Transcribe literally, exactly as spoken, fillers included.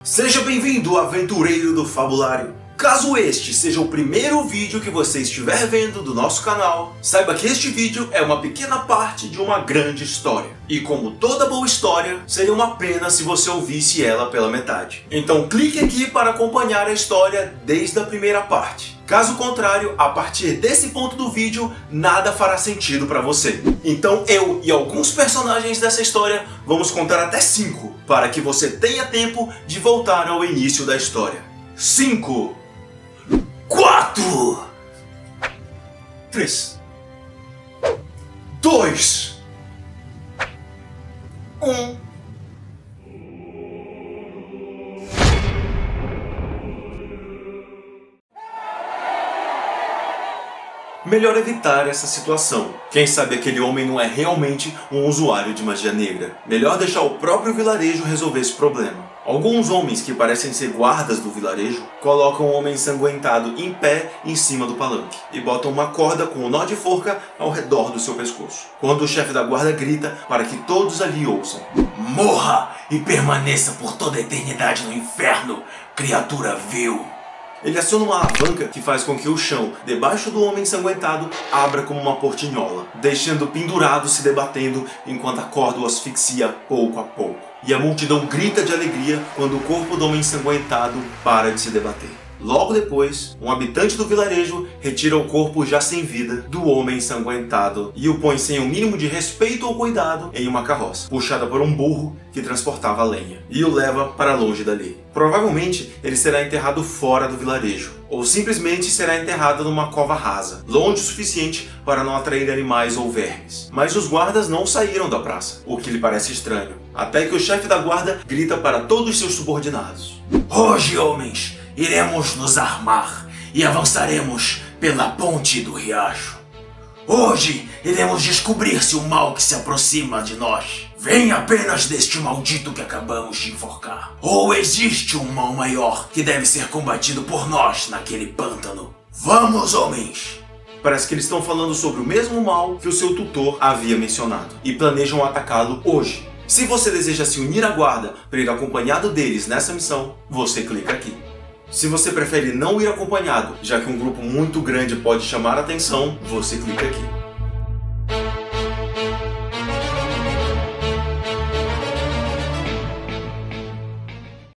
Seja bem-vindo, aventureiro do Fabulário! Caso este seja o primeiro vídeo que você estiver vendo do nosso canal, saiba que este vídeo é uma pequena parte de uma grande história. E como toda boa história, seria uma pena se você ouvisse ela pela metade. Então clique aqui para acompanhar a história desde a primeira parte. Caso contrário, a partir desse ponto do vídeo, nada fará sentido para você. Então eu e alguns personagens dessa história vamos contar até cinco, para que você tenha tempo de voltar ao início da história. cinco, quatro, três, dois, um. Melhor evitar essa situação. Quem sabe aquele homem não é realmente um usuário de magia negra. Melhor deixar o próprio vilarejo resolver esse problema. Alguns homens que parecem ser guardas do vilarejo colocam o homem ensanguentado em pé em cima do palanque e botam uma corda com um nó de forca ao redor do seu pescoço. Quando o chefe da guarda grita para que todos ali ouçam: "Morra e permaneça por toda a eternidade no inferno, criatura vil!" Ele aciona uma alavanca que faz com que o chão debaixo do homem ensanguentado abra como uma portinhola, deixando pendurado se debatendo enquanto a corda o asfixia pouco a pouco. E a multidão grita de alegria quando o corpo do homem ensanguentado para de se debater. Logo depois, um habitante do vilarejo retira o corpo já sem vida do homem ensanguentado e o põe sem o mínimo de respeito ou cuidado em uma carroça, puxada por um burro que transportava lenha, e o leva para longe dali. Provavelmente ele será enterrado fora do vilarejo, ou simplesmente será enterrado numa cova rasa, longe o suficiente para não atrair animais ou vermes. Mas os guardas não saíram da praça, o que lhe parece estranho, até que o chefe da guarda grita para todos os seus subordinados: "Hoje, homens, iremos nos armar e avançaremos pela ponte do riacho. Hoje iremos descobrir se o mal que se aproxima de nós vem apenas deste maldito que acabamos de enforcar, ou existe um mal maior que deve ser combatido por nós naquele pântano. Vamos, homens!" Parece que eles estão falando sobre o mesmo mal que o seu tutor havia mencionado e planejam atacá-lo hoje. Se você deseja se unir à guarda para ir acompanhado deles nessa missão, você clica aqui. Se você prefere não ir acompanhado, já que um grupo muito grande pode chamar a atenção, você clica aqui.